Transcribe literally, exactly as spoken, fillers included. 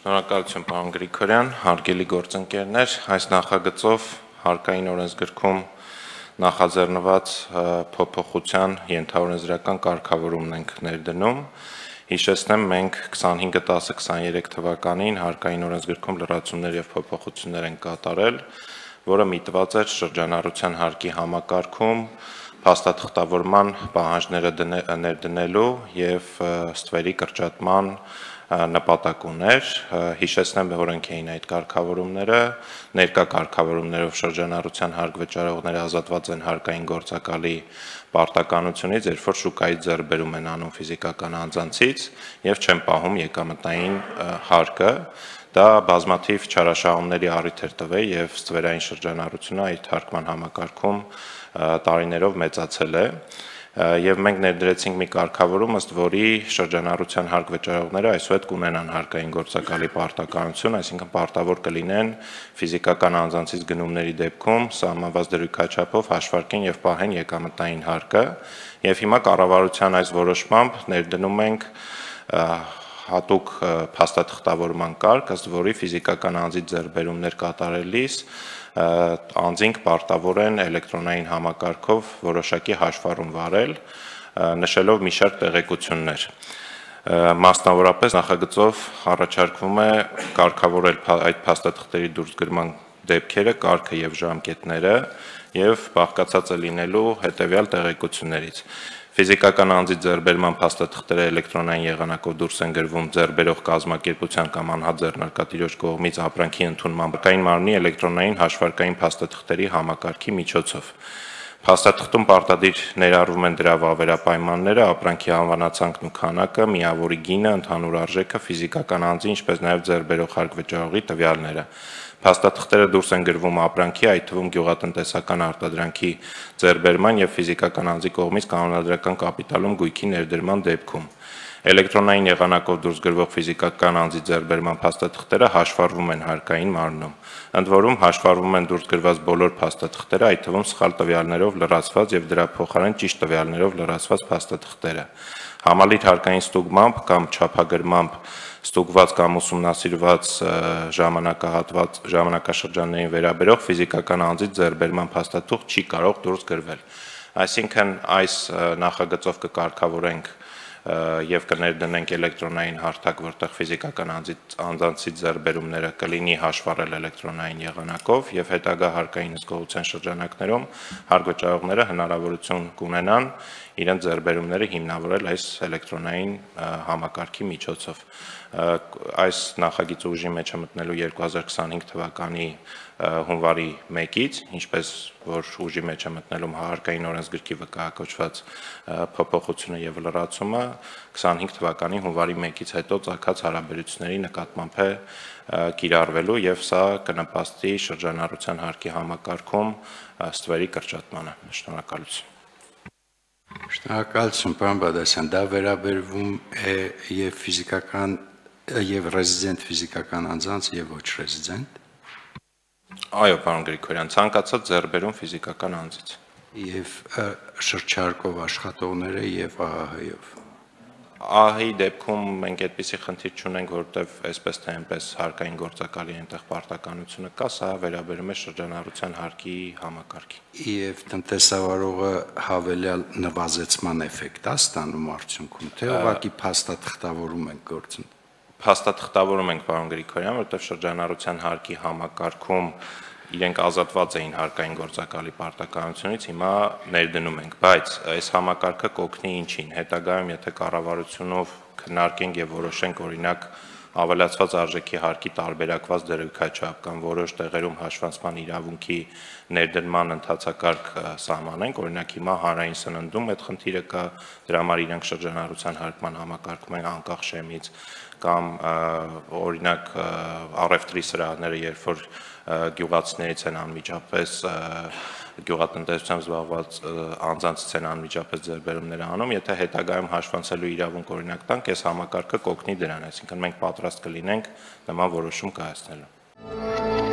Շնորհակալություն պարոն Գրիգորյան, հարգելի գործընկերներ, այս նախագծով հարկային օրենսգրքում նախաձեռնված փոփոխության ենթաօրենսդրական կարգավորումն ենք ներդնում։ Հիշեցնեմ, մենք քսանհինգ տասը քսաներեք թվականին հարկային օրենսգրքում լրացումներ եւ փոփոխություններ են կատարել, որը միտված էր շրջանառության հարկի համակարգում փաստաթղթավորման պահանջները ներդնելու եւ ստվերի կրճատման նպատակ ուներ, հիշեցնեմ, որ որոնք էին այդ կարգավորումները, ներկա կարգավորումներով շրջանառության հարկ վճարողները ազատված են հարկային գործակալի պարտականությունից, երբ որ շուկայից ձեռբերում են անում ֆիզիկական անձանցից եւ չեն պահում եկամտային հարկը, դա բազմաթիվ չարաշահումների առիթ էր տվել եւ ստվերային շրջանառությունը այդ հարկման համակարգում տարիներով մեծացել է եւ մենք ներդրեցինք մի կարգավորում, ըստ որի շրջանառության հարկ վճարողները այսուհետ կունենան հարկային գործակալի պարտականություն, այսինքն պարտավոր կլինեն ֆիզիկական անձանցից գնումների դեպքում սահմանված դրույքաչափով հաշվարկեն եւ պահեն եկամտային հարկը եւ հիմա կառավարության այս որոշմամբ ներդնում ենք հատուկ փաստաթղթավորման կարգ, ըստ որի ֆիզիկական անձից ձեռբերումներ կատարելիս անձինք պարտավոր են էլեկտրոնային համակարգով որոշակի հաշվառում վարել, նշելով մի շարք տեղեկություններ։ Մասնավորապես նախագծով առաջարկվում է կարգավորել այդ փաստաթղթերի դուրսգրման դեպքերը, կարգը եւ ժամկետները եւ բաղկացած է լինելու հետեւյալ տեղեկություններից։ Ֆիզիկական անձի ձեռբերման փաստաթղթերը էլեկտրոնային եղանակով դուրս են գրվում ձեռբերող կազմակերպության կամ անհատ ձեռնարկատիրոջ կողմից ապրանքի ընդունման բակային մարմնի էլեկտրոնային հաշվարկային փաստաթղթերի համակարգի միջոցով։ Փաստաթղթում պարտադիր ներառվում են դրա վավերապայմանները, ապրանքի անվանացանքն ու քանակը, միավորի գինը, ընդհանուր արժեքը, ֆիզիկական անձի, ինչպես նաև ձեռբերող հարկ վճարողի տվյալները։ Փաստաթղթերը դուրս են գրվում ապրանքի, այդ թվում գյուղատնտեսական արտադրանքի ձեռբերման եւ ֆիզիկական անձի կողմից կանոնադրական կապիտալում գույքի ներդրման դեպքում։ Էլեկտրոնային եղանակով դուրս գրվող ֆիզիկական անձի ձեռբերման փաստաթղթերը հաշվառվում են հարկային մարմնում։ Ընդ որում հաշվառվում են դուրս գրված բոլոր փաստաթղթերը, այդ թվում սխալ տվյալներով լրացված եւ դրա փոխարեն ճիշտ տվյալներով լրացված փաստաթղթերը։ Համալիր հարկային ստուգմամբ կամ չափագրմամբ ստուգված կամ ուսումնասիրված ժամանակահատված ժամանակաշրջաններին վերաբերող ֆիզիկական անձից ձեռբերման փաստաթուղթ չի կարող դուրս գրվել։ Այսինքն այս նախագծով կկարգավորենք եւ կներդնենք էլեկտրոնային հարթակ, որտեղ ֆիզիկական անձանցից ձեռբերումները կլինի հաշվառել էլեկտրոնային եղանակով եւ հետագա հարկային հսկողության շրջանակներում հարկ վճարողները հնարավորություն կունենան իրենց ձեռբերումները հիմնավորել այս էլեկտրոնային համակարգի միջոցով։ Այս նախագիծը ուժի մեջ է մտնելու երկու հազար քսանհինգ թվականի հունվարի մեկից, ինչպես որ ուժի մեջ է մտնելու հարկային օրենսգրքի վկայակոչված փոփոխությունը եւ լրացումը քսանհինգ թվականի հունվարի մեկից հետո ցակած հարաբերությունների նկատմամբ է կիրառվելու եւ սա կնպաստի շրջանառության հարկի համակարգում ստվերի կրճատմանը։ Շնորհակալություն։ Շնորհակալություն, պարոն Բադասյան, դա վերաբերվում է եւ ֆիզիկական եւ ռեզիդենտ ֆիզիկական անձանց եւ ոչ ռեզիդենտ։ Այո, պարոն Գրիգորյան, ցանկացած ձեռբերում ֆիզիկական անձից։ Եվ շրջարկով աշխատողները եւ ԱՀՀ-ով։ ԱՀՀ-ի դեպքում մենք այդպիսի խնդիր չունենք, որովհետեւ այսպես թե այնպես հարկային գործակալի այնտեղ պարտականությունը կա, սա վերաբերում է շրջանառության հարկի համակարգին։ Եվ տնտեսավարողը հավելյալ նվազեցման էֆեկտ է ստանում արդյունքում, թե ուղղակի փաստաթղթավորում ենք գործում։ Փաստաթղթավորում ենք, պարոն Գրիգորյան, որովհետեւ շրջանառության հարկի համակարգում իրենք ազատված էին հարկային գործակալի պարտականությունից, հիմա ներդնում ենք, բայց այս համակարգը կօգնի ինչին, հետագայում եթե կառավարությունով քննարկենք եւ որոշենք օրինակ ավելացված արժեքի հարկի տարբերակված դրույքաչափ կամ որոշ տեղերում հաշվանցման իրավունքի ներդրման ընթացակարգ սահմանենք, օրինակ հիմա հանրային սննդում այդ խնդիրը կա, դրա համար իրենք շրջանառության հարկման համակարգում են անկախ շեմից կամ օրինակ առևտրի սրահները, երբ որ գյուղացիներից են անմիջապես գյուղատնտեսությամբ զբաղված անձանցից են անմիջապես ձեռբերումները անում, եթե հետագայում հաշվանցելու իրավունք օրինակ տանք, այս համակարգը կօգնի դրան, այսինքն մենք պատրաստ կլինենք նման որոշում կայացնելու։